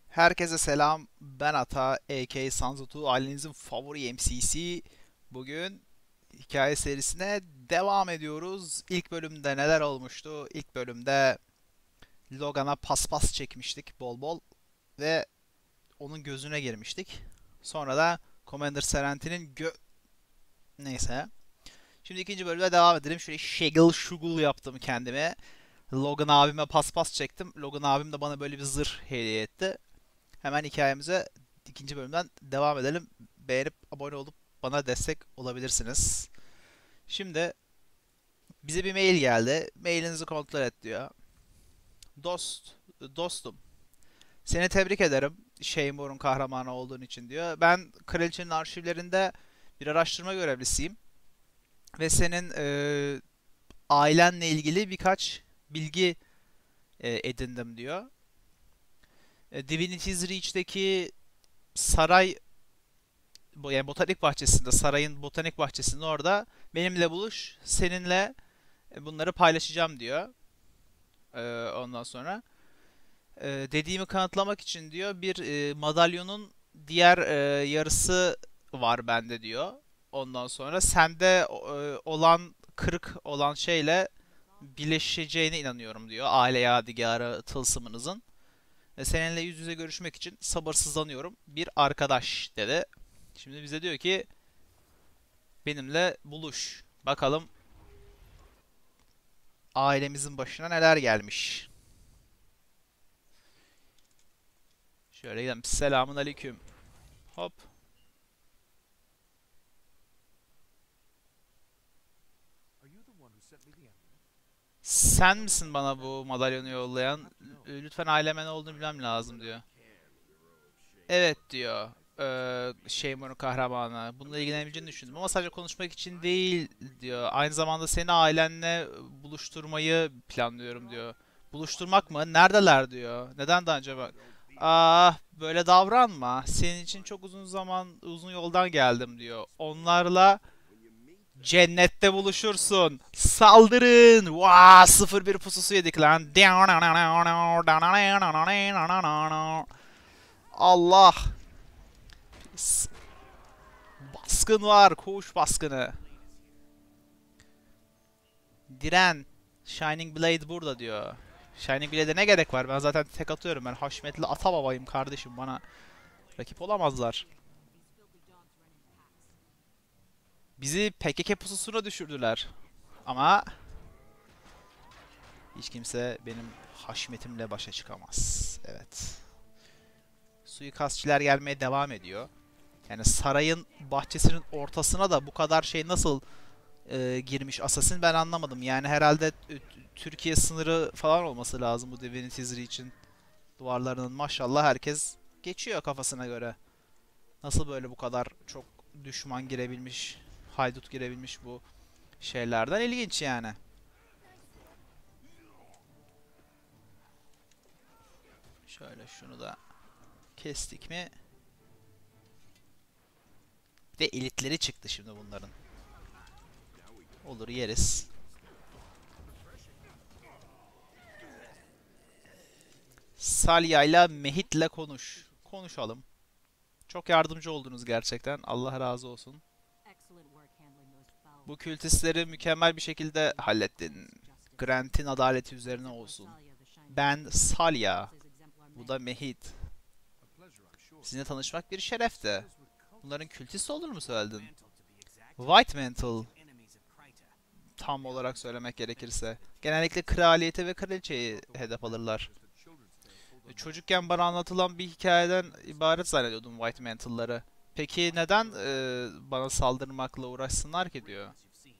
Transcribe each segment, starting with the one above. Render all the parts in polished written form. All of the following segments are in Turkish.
Herkese selam. Ben Ata, a.k.a. Sanzotu, ailenizin favori MC'si. Bugün hikaye serisine devam ediyoruz. İlk bölümde neler olmuştu? İlk bölümde Logan'a paspas çekmiştik bol bol ve onun gözüne girmiştik. Sonra da Commander Serenti'nin Neyse. Şimdi ikinci bölümde devam edelim. Şöyle şegıl şugul yaptım kendime. Logan abime paspas çektim. Logan abim de bana böyle bir zırh hediye etti. Hemen hikayemize ikinci bölümden devam edelim. Beğenip abone olup bana destek olabilirsiniz. Şimdi bize bir mail geldi. Mailinizi kontrol et diyor. Dostum, seni tebrik ederim. Şeymur'un kahramanı olduğun için diyor. Ben Kraliçenin arşivlerinde bir araştırma görevlisiyim. Ve senin ailenle ilgili birkaç bilgi edindim diyor. Divinity's Reach'teki saray yani botanik bahçesinde, sarayın botanik bahçesinde orada benimle buluş, seninle bunları paylaşacağım diyor. Ondan sonra dediğimi kanıtlamak için diyor bir madalyonun diğer yarısı var bende diyor. Ondan sonra sende olan kırık olan şeyle birleşeceğine inanıyorum diyor. Aile yadigarı tılsımınızın. Seninle yüz yüze görüşmek için sabırsızlanıyorum. Bir arkadaş dedi. Şimdi bize diyor ki benimle buluş. Bakalım ailemizin başına neler gelmiş. Şöyle gidelim. Selamun aleyküm. Hop. Sen misin bana bu madalyonu yollayan? Lütfen aileme ne olduğunu bilmem lazım diyor. Evet diyor. Şeymur'un kahramanı. Bununla ilgilenebileceğini düşündüm ama sadece konuşmak için değil diyor. Aynı zamanda seni ailenle buluşturmayı planlıyorum diyor. Buluşturmak mı? Neredeler diyor. Neden daha önce bak. Ah böyle davranma. Senin için çok uzun yoldan geldim diyor. Onlarla cennette buluşursun. Saldırın. Vaa 0-1 pususu yedik lan. Allah. Baskın var. Koğuş baskını. Diren. Shining Blade burada diyor. Shining Blade'e ne gerek var? Ben zaten tek atıyorum. Ben haşmetli ata babayım kardeşim. Bana rakip olamazlar. Bizi PKK pususuna düşürdüler. Ama hiç kimse benim haşmetimle başa çıkamaz. Evet. Suikastçiler gelmeye devam ediyor. Yani sarayın bahçesinin ortasına da bu kadar şey nasıl girmiş Assassin ben anlamadım. Yani herhalde Türkiye sınırı falan olması lazım bu Divinity's için duvarlarının. Maşallah herkes geçiyor kafasına göre. Nasıl böyle bu kadar çok düşman girebilmiş, haydut girebilmiş bu şeylerden ilginç yani. Şöyle şunu da kestik mi? Bir de elitleri çıktı şimdi bunların. Olur yeriz. Salya ile Mehit'le konuş. Konuşalım. Çok yardımcı oldunuz gerçekten. Allah razı olsun. Bu kültistleri mükemmel bir şekilde hallettin. Grant'in adaleti üzerine olsun. Ben Salya. Bu da Mehit. Sizinle tanışmak bir şerefti. Bunların kültist olduğunu mu söyledin? White Mantle. Tam olarak söylemek gerekirse. Genellikle kraliyeti ve kraliçeyi hedef alırlar. Çocukken bana anlatılan bir hikayeden ibaret zannediyordum White Mantle'ları. Peki neden bana saldırmakla uğraşsınlar ki diyor.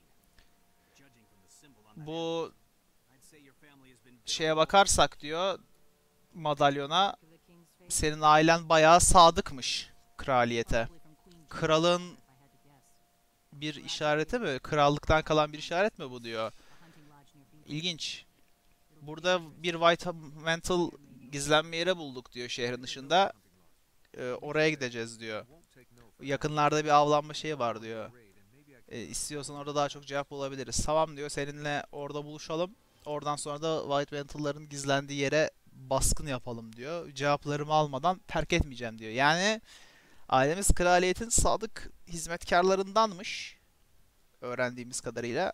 Bu şeye bakarsak diyor madalyona senin ailen bayağı sadıkmış kraliyete. Kralın bir işareti mi? Krallıktan kalan bir işaret mi bu diyor. İlginç. Burada bir White Mantle gizlenme yeri bulduk diyor şehrin dışında. Oraya gideceğiz diyor. Yakınlarda bir avlanma şeyi var diyor. İstiyorsan orada daha çok cevap bulabiliriz. Tamam diyor seninle orada buluşalım. Oradan sonra da White Mantle'ların gizlendiği yere baskın yapalım diyor. Cevaplarımı almadan terk etmeyeceğim diyor. Yani ailemiz kraliyetin sadık hizmetkarlarındanmış. Öğrendiğimiz kadarıyla.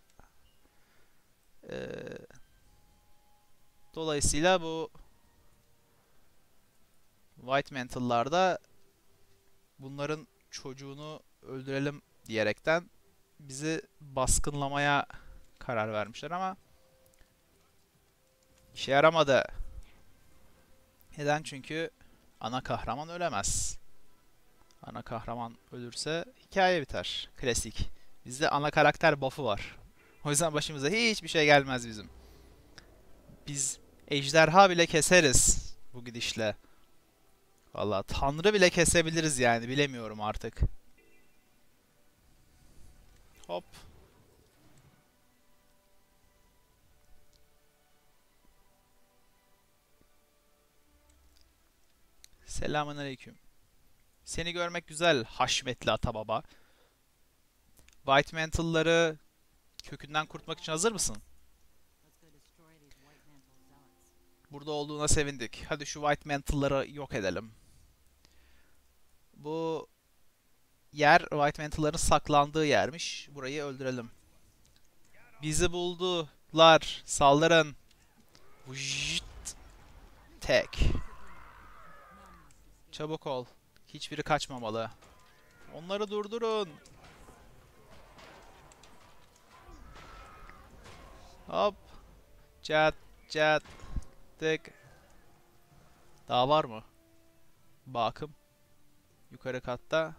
Ee, Dolayısıyla bu White Mantle'lar da bunların çocuğunu öldürelim diyerekten bizi baskınlamaya karar vermişler ama işe yaramadı. Neden? Çünkü ana kahraman ölemez. Ana kahraman ölürse hikaye biter. Klasik. Bizde ana karakter buff'ı var. O yüzden başımıza hiçbir şey gelmez bizim. Biz ejderha bile keseriz bu gidişle. Valla tanrı bile kesebiliriz yani bilemiyorum artık. Hop. Selamünaleyküm. Seni görmek güzel haşmetli ata baba. White Mantle'ları kökünden kurtmak için hazır mısın? Burada olduğuna sevindik. Hadi şu White Mantle'ları yok edelim. Bu yer White Mantle'ların saklandığı yermiş. Burayı öldürelim. Bizi buldular. Saldırın. Vıjt. Tek. Çabuk ol. Hiçbiri kaçmamalı. Onları durdurun. Hop. Çat çat. Tık. Daha var mı? Bakım. Yukarı katta.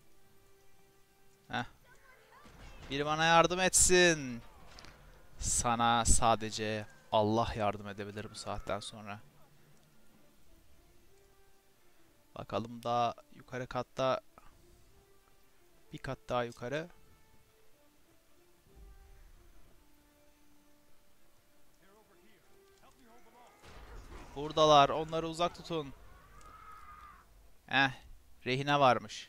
Heh. Biri bana yardım etsin. Sana sadece Allah yardım edebilir bu saatten sonra. Bakalım daha yukarı katta. Bir kat daha yukarı. Buradalar. Onları uzak tutun. Rehine varmış.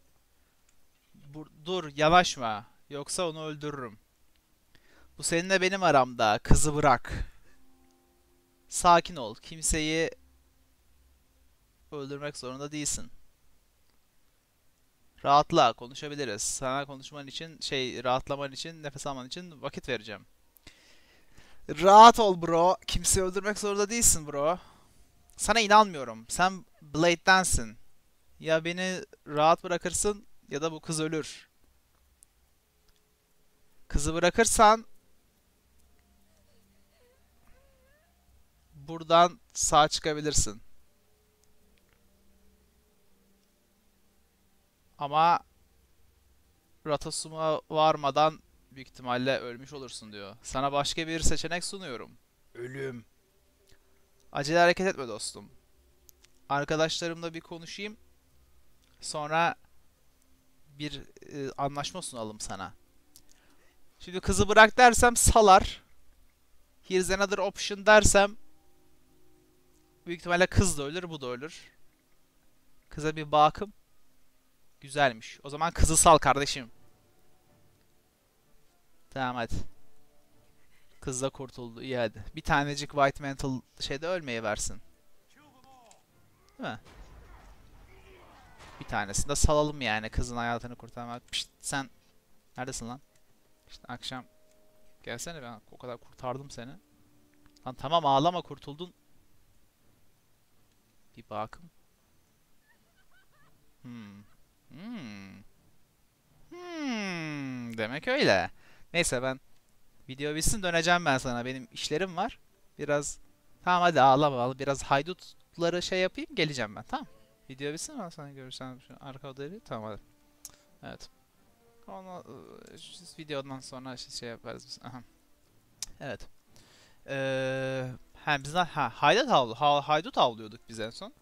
Dur, yanaşma. Yoksa onu öldürürüm. Bu seninle benim aramda. Kızı bırak. Sakin ol. Kimseyi öldürmek zorunda değilsin. Rahatla, konuşabiliriz. Sana konuşman için, rahatlaman için, nefes alman için vakit vereceğim. Rahat ol bro. Kimseyi öldürmek zorunda değilsin bro. Sana inanmıyorum. Sen Blade'densin. Ya beni rahat bırakırsın ya da bu kız ölür. Kızı bırakırsan buradan sağ çıkabilirsin. Ama Ratosum'a varmadan büyük ihtimalle ölmüş olursun diyor. Sana başka bir seçenek sunuyorum. Ölüm. Acele hareket etme dostum. Arkadaşlarımla bir konuşayım. Sonra bir anlaşma sunalım sana. Şimdi kızı bırak dersem salar. Here's another option dersem büyük ihtimalle kız da ölür, bu da ölür. Kıza bir bakım. Güzelmiş. O zaman kızı sal kardeşim. Tamam hadi. Kız da kurtuldu. İyi hadi. Bir tanecik White Mantle şeyde ölmeye versin. Değil mi? Bir tanesini de salalım yani kızın hayatını kurtarmak. Pişt, sen neredesin lan? İşte akşam gelsene, ben o kadar kurtardım seni. Lan tamam ağlama, kurtuldun. Bir bakım. Hmm. Hmm. Demek öyle. Neyse ben video bitsin döneceğim ben sana. Benim işlerim var. Biraz tamam hadi ağlama. Biraz haydutları şey yapayım geleceğim ben. Tamam. Video bitsin ben sana görürsem şu arka odayı. Tamam hadi. Evet. Onu videodan sonra şey yaparız biz. Aha. Evet. Biz haydut avlıyorduk biz en son.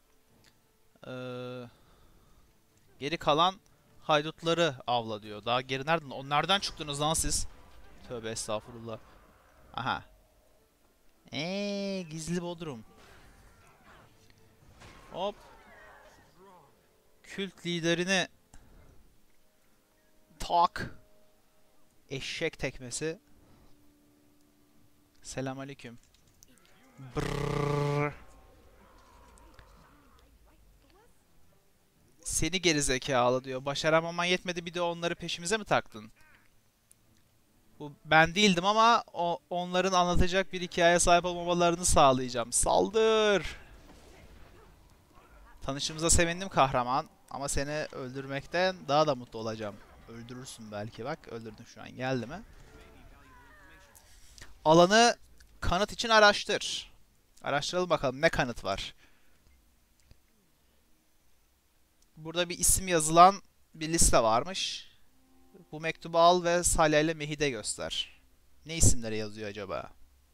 Geri kalan haydutları avla diyor. Daha geri nereden? Onlardan çıktınız lan siz. Tövbe estağfurullah. Aha. Gizli bodrum. Hop. Kült liderini tak. Eşek tekmesi. Selamünaleyküm. Brrr. Seni geri zekalı diyor. Başaramaman yetmedi bir de onları peşimize mi taktın? Bu ben değildim ama onların anlatacak bir hikaye sahip olmamalarını sağlayacağım. Saldır! Tanışımıza sevindim kahraman. Ama seni öldürmekten daha da mutlu olacağım. Öldürürsün belki bak. Öldürdün şu an. Geldi mi? Alanı kanıt için araştır. Araştıralım bakalım ne kanıt var. Burada bir isim yazılan bir liste varmış. Bu mektubu al ve Salya ile Mehide göster. Ne isimleri yazıyor acaba?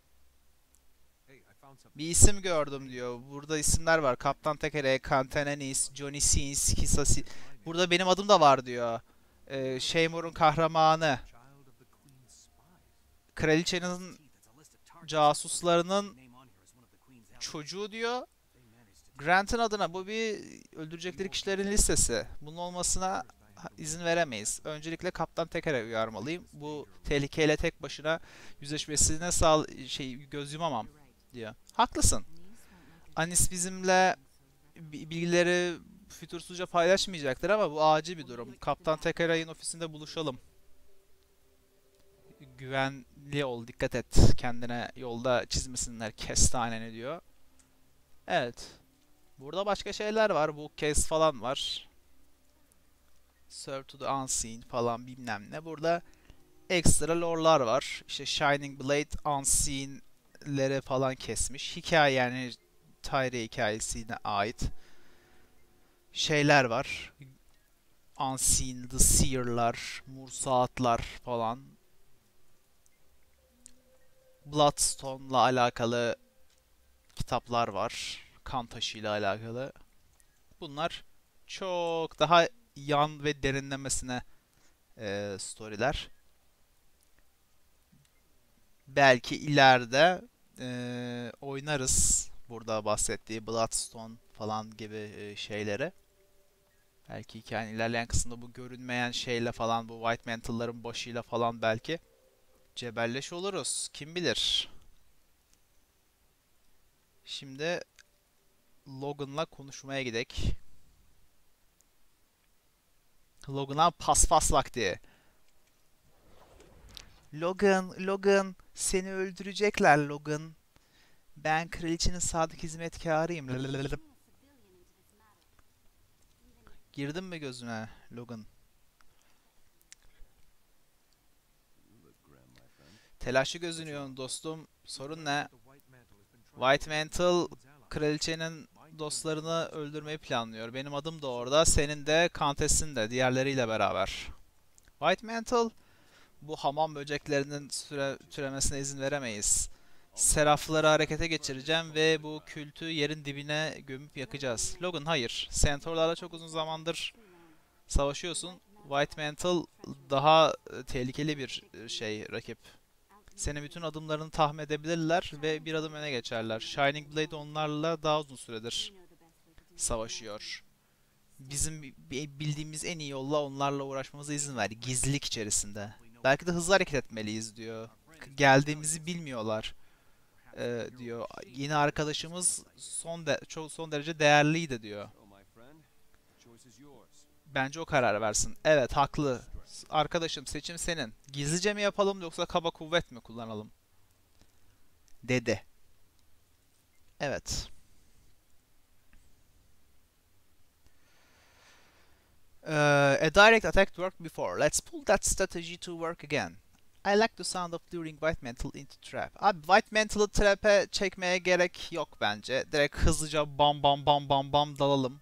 Bir isim gördüm diyor. Burada isimler var. Kaptan Tekere, Kantanenis, Johnny Sins, Kisasi. Burada benim adım da var diyor. Seymour'un kahramanı. Kraliçenin casuslarının çocuğu diyor. Grant'ın adına bu bir öldürecekleri kişilerin listesi. Bunun olmasına izin veremeyiz. Öncelikle Kaptan Teker'e uyarmalıyım. Bu tehlikeyle tek başına yüzleşmesine göz yumamam diyor. Haklısın. Anis bizimle bilgileri fütursuzca paylaşmayacaktır ama bu acil bir durum. Kaptan Tekeray'ın ofisinde buluşalım. Güvenli ol, dikkat et. Kendine yolda çizmesinler kestaneni diyor. Evet. Burada başka şeyler var. Bu case falan var. Serve to the Unseen falan bilmem ne. Burada ekstra lore'lar var. İşte Shining Blade Unseen'lere falan kesmiş. Hikaye yani Tyre hikayesine ait şeyler var. Unseen, The Seer'lar, Mursaatlar falan. Bloodstone'la alakalı kitaplar var. Kan taşı ile alakalı. Bunlar çok daha yan ve derinlemesine storyler. Belki ileride oynarız burada bahsettiği Bloodstone falan gibi şeyleri. Belki hikayenin ilerleyen kısmında bu görünmeyen şeyle falan, bu White Mantle'ların başıyla falan belki cebelleş oluruz. Kim bilir. Şimdi Logan'la konuşmaya gidek. Logan'a paspas vakti. Logan, seni öldürecekler Logan. Ben kraliçenin sadık hizmetkarıyım. Girdin mi gözüne Logan? Telaşlı gözünüyorsun dostum. Sorun ne? White Mantle kraliçenin dostlarını öldürmeyi planlıyor. Benim adım da orada. Senin de Countess'in de diğerleriyle beraber. White Mantle bu hamam böceklerinin türemesine izin veremeyiz. Serafları harekete geçireceğim ve bu kültü yerin dibine gömüp yakacağız. Logan hayır. Centaurlarla çok uzun zamandır savaşıyorsun. White Mantle daha tehlikeli bir rakip. Senin bütün adımlarını tahmin edebilirler ve bir adım öne geçerler. Shining Blade onlarla daha uzun süredir savaşıyor. Bizim bildiğimiz en iyi yolla onlarla uğraşmamıza izin ver. Gizlilik içerisinde. Belki de hızlı hareket etmeliyiz diyor. Geldiğimizi bilmiyorlar diyor. Yeni arkadaşımız çok son derece değerliydi diyor. Bence o karar versin. Evet haklı. Arkadaşım seçim senin. Gizlice mi yapalım yoksa kaba kuvvet mi kullanalım? Dedi. Evet. A direct attack worked before. Let's pull that strategy to work again. I like the sound of luring White Mantle into trap. Abi White Mantle'ı trap'e çekmeye gerek yok bence. Direkt hızlıca bam bam bam bam bam dalalım.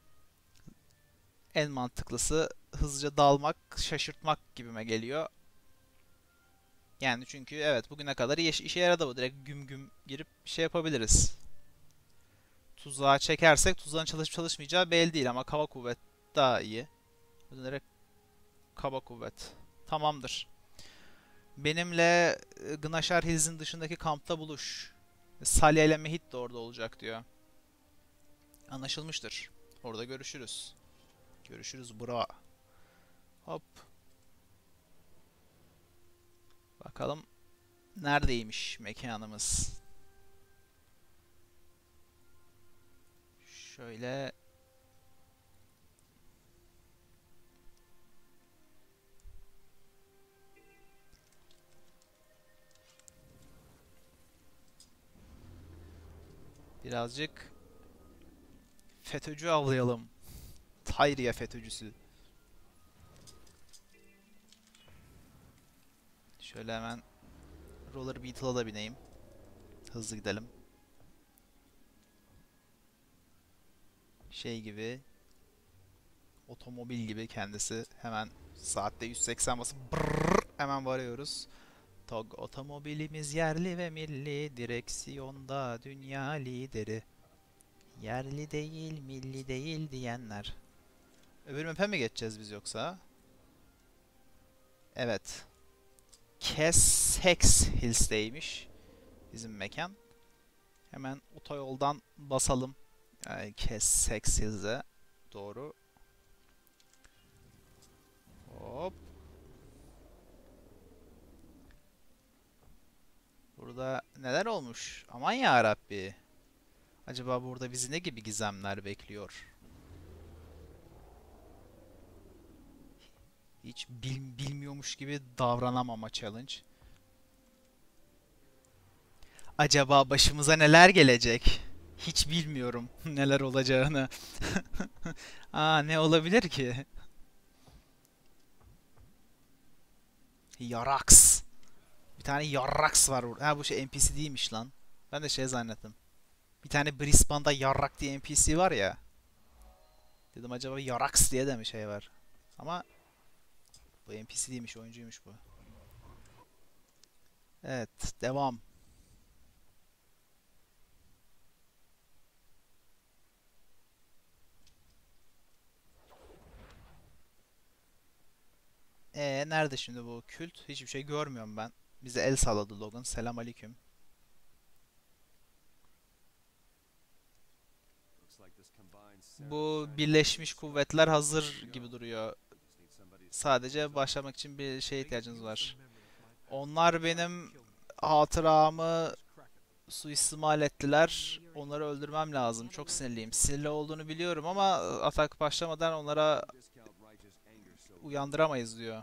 En mantıklısı hızlıca dalmak, şaşırtmak gibime geliyor. Yani çünkü evet bugüne kadar işe yaradı bu. Direkt güm güm girip bir şey yapabiliriz. Tuzağa çekersek tuzağın çalışıp çalışmayacağı belli değil ama kaba kuvvet daha iyi. Direkt kaba kuvvet. Tamamdır. Benimle Gnashar Hills'in dışındaki kampta buluş. Salya ile Mehit de orada olacak diyor. Anlaşılmıştır. Orada görüşürüz. Görüşürüz bro. Hop. Bakalım neredeymiş mekanımız. Şöyle Birazcık FETÖ'cü avlayalım. Tayriye FETÖ'cüsü. Şöyle hemen Roller Beetle'a da bineyim. Hızlı gidelim. Şey gibi, otomobil gibi kendisi. Hemen saatte 180 basıp brrrr, hemen varıyoruz. TOG otomobilimiz yerli ve milli, direksiyonda dünya lideri. Yerli değil, milli değil diyenler. Öbür map'e mi geçeceğiz biz yoksa? Evet. Kessex Hills'teymiş bizim mekan. Hemen otoyoldan basalım. Yani Kessex Hills'e doğru. Hop. Burada neler olmuş? Aman ya Rabbi. Acaba burada bizi ne gibi gizemler bekliyor? Hiç bilmiyormuş gibi davranamama challenge. Acaba başımıza neler gelecek? Hiç bilmiyorum neler olacağını. Aa, ne olabilir ki? Yarax. Bir tane Yarrax var burada. Ha, bu şey NPC değilmiş lan. Ben de şey zannettim. Bir tane Brisbane'da Yarrak diye NPC var ya. Dedim acaba Yarax diye de mi şey var? Ama bu NPC değilmiş, oyuncuymuş bu. Evet, devam. Nerede şimdi bu kült? Hiçbir şey görmüyorum ben. Bize el salladı Logan. Selam aleyküm. Bu Birleşmiş Kuvvetler hazır gibi duruyor. Sadece başlamak için bir şeye ihtiyacınız var. Onlar benim hatıramı suistimal ettiler. Onları öldürmem lazım. Çok sinirliyim. Sinirli olduğunu biliyorum ama atak başlamadan onlara uyandıramayız diyor.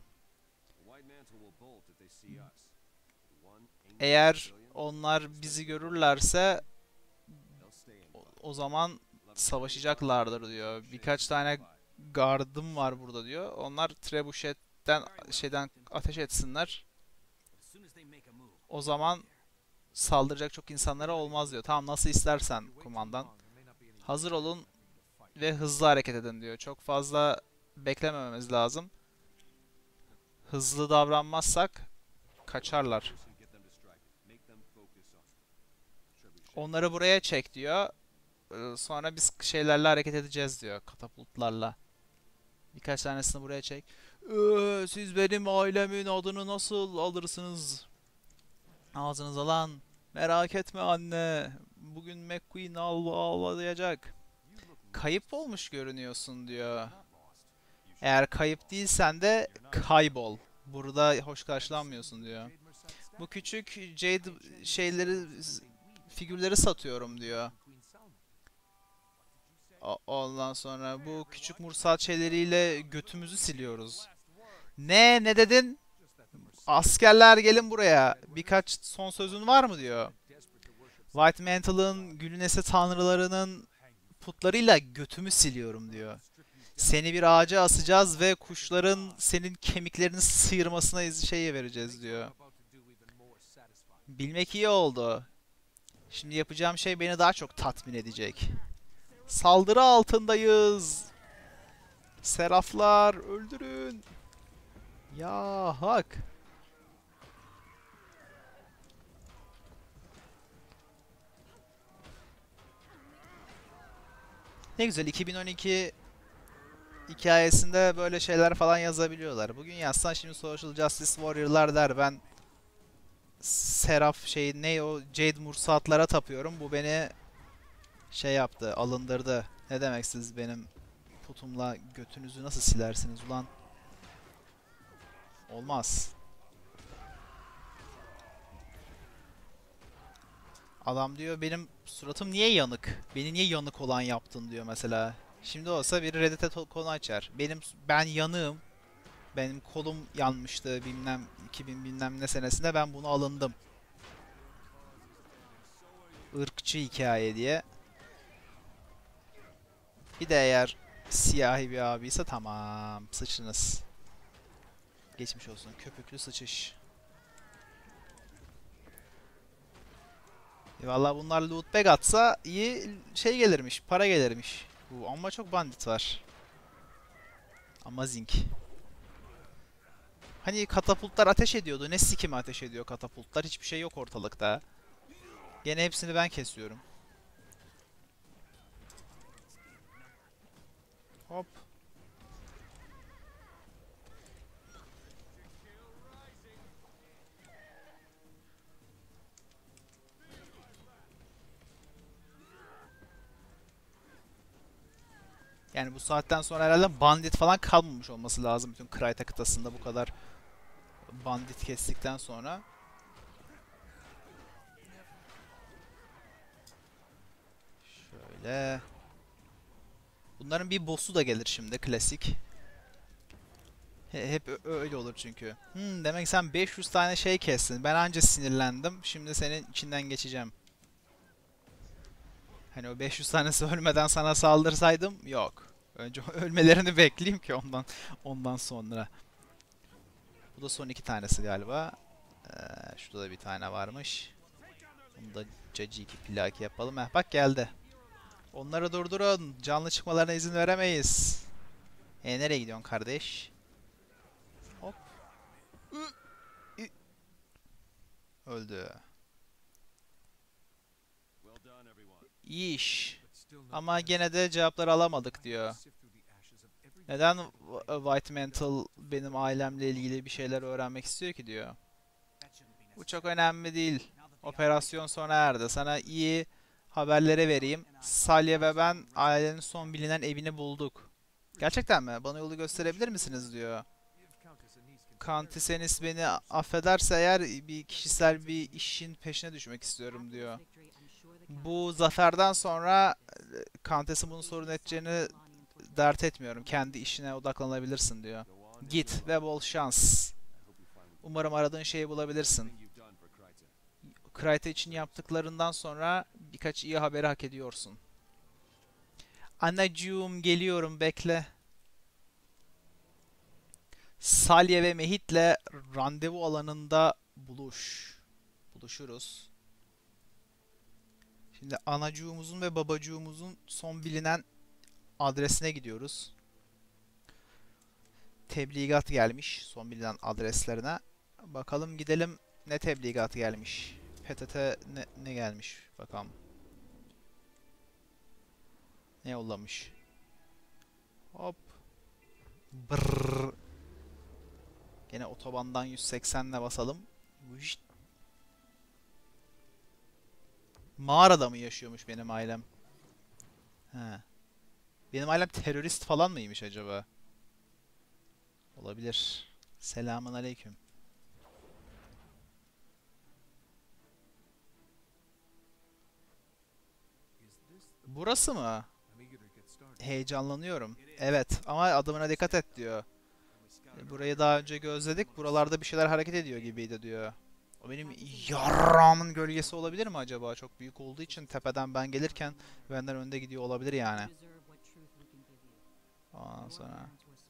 Eğer onlar bizi görürlerse o zaman savaşacaklardır diyor. Birkaç tane gardım var burada diyor. Onlar trebuchetten şeyden ateş etsinler. O zaman saldıracak çok insanlara olmaz diyor. Tamam, nasıl istersen kumandan. Hazır olun ve hızlı hareket edin diyor. Çok fazla beklemememiz lazım. Hızlı davranmazsak kaçarlar. Onları buraya çek diyor. Sonra biz şeylerle hareket edeceğiz diyor. Katapultlarla. Birkaç tanesini buraya çek. Siz benim ailemin adını nasıl alırsınız? Ağzınıza lan. Merak etme anne. Bugün McQueen ağlayacak. Kayıp olmuş görünüyorsun diyor. Eğer kayıp değilsen de kaybol. Burada hoş karşılanmıyorsun diyor. Bu küçük Jade şeyleri, figürleri satıyorum diyor. Ondan sonra bu küçük mursat şeyleriyle götümüzü siliyoruz. Ne dedin? Askerler gelin buraya. Birkaç son sözün var mı diyor. White Mantle'ın Gülünese tanrılarının putlarıyla götümü siliyorum diyor. Seni bir ağaca asacağız ve kuşların senin kemiklerini sıyırmasına şey vereceğiz diyor. Bilmek iyi oldu. Şimdi yapacağım şey beni daha çok tatmin edecek. Saldırı altındayız. Seraflar öldürün. Ya hak. Ne güzel, 2012 hikayesinde böyle şeyler falan yazabiliyorlar. Bugün yazsan şimdi Social Justice Warrior'lar der, ben Seraf şey ne o Jade Mursatlara tapıyorum. Bu beni şey yaptı, alındırdı. Ne demek siz benim putumla götünüzü nasıl silersiniz ulan? Olmaz. Adam diyor benim suratım niye yanık? Beni niye yanık olan yaptın diyor mesela. Şimdi olsa biri Reddit'e konu açar. Ben yanığım. Benim kolum yanmıştı bilmem 2000 bilmem ne senesinde, ben bunu alındım. Irkçı hikaye diye. Bir de eğer siyahi bir abiyse tamam. Sıçtınız. Geçmiş olsun. Köpüklü sıçış. Valla bunlar loot bag atsa iyi şey gelirmiş. Para gelirmiş. Ama çok bandit var. Amazing. Hani katapultlar ateş ediyordu. Ne sikime ateş ediyor katapultlar? Hiçbir şey yok ortalıkta. Gene hepsini ben kesiyorum. Hop. Yani bu saatten sonra herhalde bandit falan kalmamış olması lazım. Bütün Krayta kıtasında bu kadar bandit kestikten sonra. Şöyle. Bunların bir boss'u da gelir şimdi klasik. Hep öyle olur çünkü. Demek sen 500 tane şey kestin. Ben anca sinirlendim. Şimdi senin içinden geçeceğim. Hani o 500 tanesi ölmeden sana saldırsaydım yok. Önce ölmelerini bekleyeyim ki ondan sonra. Bu da son iki tanesi galiba. Şurada da bir tane varmış. Bunu da caciki plaki yapalım. Bak geldi. Onları durdurun. Canlı çıkmalarına izin veremeyiz. Nereye gidiyorsun kardeş? Hop. Öldü. İyi iş. Ama gene de cevapları alamadık diyor. Neden White Mantle benim ailemle ilgili bir şeyler öğrenmek istiyor ki diyor. Bu çok önemli değil. Operasyon sona erdi. Sana iyi haberleri vereyim. Salya ve ben ailenin son bilinen evini bulduk. Gerçekten mi? Bana yolu gösterebilir misiniz diyor. Kantisenis beni affederse eğer bir kişisel bir işin peşine düşmek istiyorum diyor. Bu zaferden sonra Kantes'in bunu sorun edeceğini dert etmiyorum. Kendi işine odaklanabilirsin diyor. Git ve bol şans. Umarım aradığın şeyi bulabilirsin. Krayta için yaptıklarından sonra birkaç iyi haberi hak ediyorsun. Anacığım geliyorum bekle. Salye ve Mehit'le randevu alanında buluşuruz. Şimdi anacığımızın ve babacığımızın son bilinen adresine gidiyoruz. Tebligat gelmiş son bilinen adreslerine. Bakalım gidelim ne tebligat gelmiş. PTT ne gelmiş bakalım. Ne yollamış. Hop. Brrr. Gene otobandan 180'le basalım. Mağarada mı yaşıyormuş benim ailem? He. Benim ailem terörist falan mıymış acaba? Olabilir. Selamun aleyküm. Burası mı? Heyecanlanıyorum. Evet ama adımına dikkat et diyor. Burayı daha önce gözledik. Buralarda bir şeyler hareket ediyor gibiydi diyor. O benim yarrağımın gölgesi olabilir mi acaba? Çok büyük olduğu için tepeden ben gelirken benden önde gidiyor olabilir yani. Ondan sonra.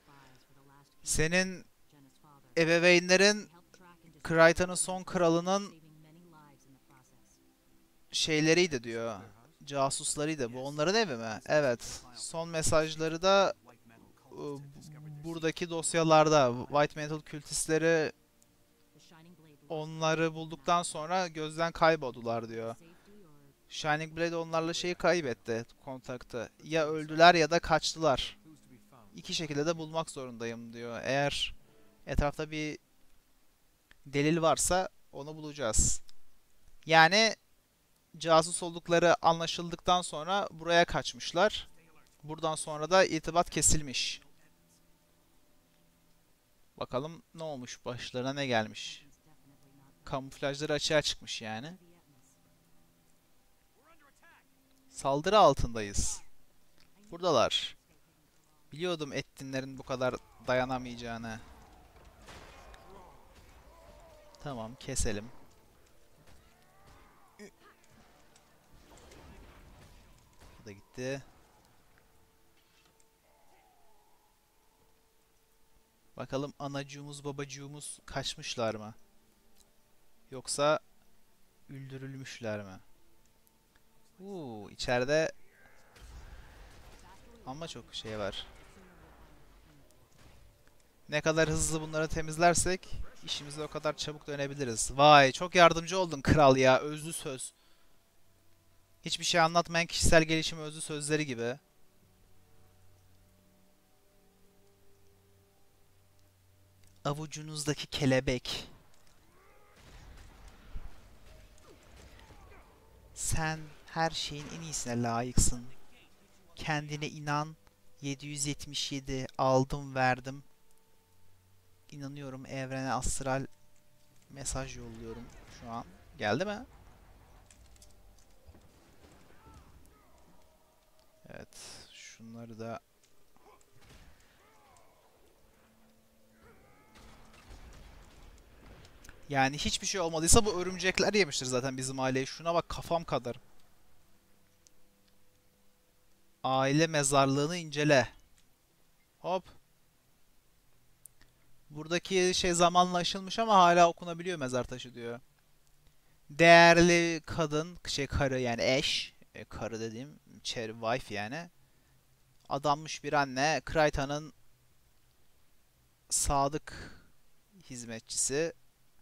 Senin ebeveynlerin Krayta'nın son kralının şeyleriydi diyor. Casuslarıydı. Bu onların evi mi? Evet. Son mesajları da buradaki dosyalarda. White Metal kültistleri onları bulduktan sonra gözden kayboldular diyor. Shining Blade onlarla şeyi kaybetti, kontaktı. Ya öldüler ya da kaçtılar. İki şekilde de bulmak zorundayım diyor. Eğer etrafta bir delil varsa onu bulacağız. Yani casus oldukları anlaşıldıktan sonra buraya kaçmışlar. Buradan sonra da irtibat kesilmiş. Bakalım ne olmuş, başlarına ne gelmiş. Kamuflajları açığa çıkmış yani. Saldırı altındayız. Buradalar. Biliyordum Ettinlerin bu kadar dayanamayacağını. Tamam, keselim. Bu da gitti. Bakalım anacığımız babacığımız kaçmışlar mı? Yoksa öldürülmüşler mi? İçeride ama çok şey var. Ne kadar hızlı bunları temizlersek işimize o kadar çabuk dönebiliriz. Vay, çok yardımcı oldun kral ya. Özlü söz. Hiçbir şey anlatmayan kişisel gelişim özlü sözleri gibi. Avucunuzdaki kelebek. Sen her şeyin en iyisine layıksın. Kendine inan. 777 aldım verdim. İnanıyorum, evrene astral mesaj yolluyorum şu an. Geldi mi? Evet. Şunları da yani hiçbir şey olmadıysa bu örümcekler yemiştir zaten bizim aileyi. Şuna bak, kafam kadar. Aile mezarlığını incele. Hop. Buradaki şey zamanla aşılmış ama hala okunabiliyor mezar taşı diyor. Değerli kadın, şey karı yani eş. Karı dediğim wife yani. Adanmış bir anne. Krayta'nın sadık hizmetçisi.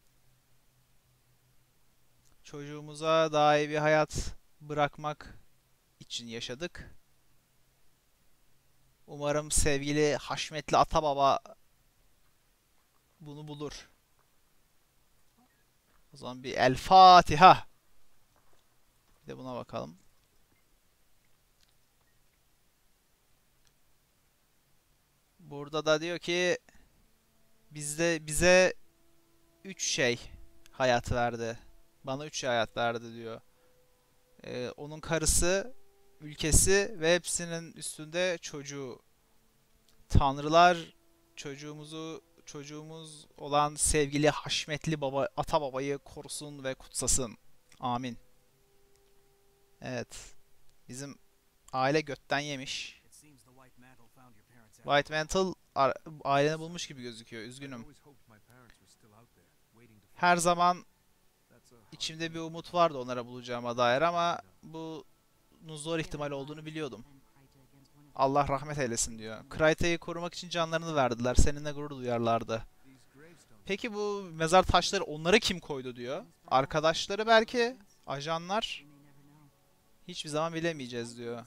Çocuğumuza daha iyi bir hayat bırakmak için yaşadık. Umarım sevgili Haşmetli Atababa bunu bulur. O zaman bir El Fatiha. Bir de buna bakalım. Burada da diyor ki bize 3 şey hayat verdi. Bana 3 şey hayat verdi diyor. Onun karısı, ülkesi ve hepsinin üstünde çocuğu. Tanrılar çocuğumuz olan sevgili Haşmetli Baba, Ata Baba'yı korusun ve kutsasın. Amin. Evet. Bizim aile götten yemiş. White Mantle aileni bulmuş gibi gözüküyor. Üzgünüm. Her zaman içimde bir umut vardı onlara bulacağıma dair ama bunun zor ihtimal olduğunu biliyordum. Allah rahmet eylesin diyor. Krayta'yı korumak için canlarını verdiler. Seninle gurur duyarlardı. Peki bu mezar taşları onları kim koydu diyor. Arkadaşları belki. Ajanlar. Hiçbir zaman bilemeyeceğiz diyor.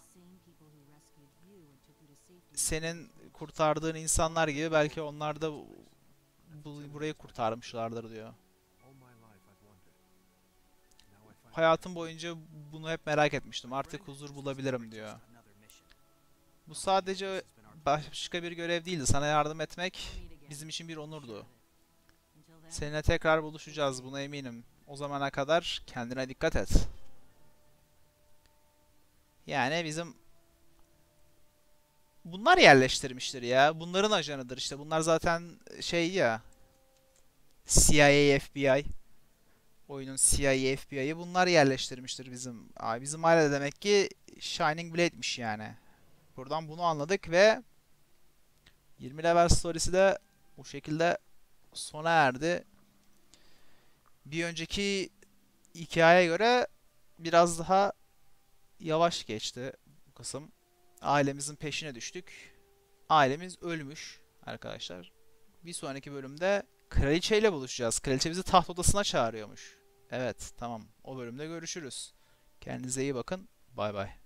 Senin kurtardığın insanlar gibi belki onlar da burayı kurtarmışlardır diyor. Hayatım boyunca bunu hep merak etmiştim. Artık huzur bulabilirim diyor. Bu sadece başka bir görev değildi. Sana yardım etmek bizim için bir onurdu. Seninle tekrar buluşacağız, buna eminim. O zamana kadar kendine dikkat et. Yani bunlar yerleştirmiştir ya. Bunların ajanıdır işte. Bunlar zaten şey ya. CIA, FBI. Oyunun CIA, FBI'yi bunlar yerleştirmiştir bizim. Bizim aile demek ki Shining Blade'miş yani. Buradan bunu anladık ve 20 level storiesi de bu şekilde sona erdi. Bir önceki hikayeye göre biraz daha yavaş geçti bu kısım. Ailemizin peşine düştük. Ailemiz ölmüş arkadaşlar. Bir sonraki bölümde kraliçeyle buluşacağız. Kraliçe bizi taht odasına çağırıyormuş. Evet, tamam. O bölümde görüşürüz. Kendinize iyi bakın. Bay bay.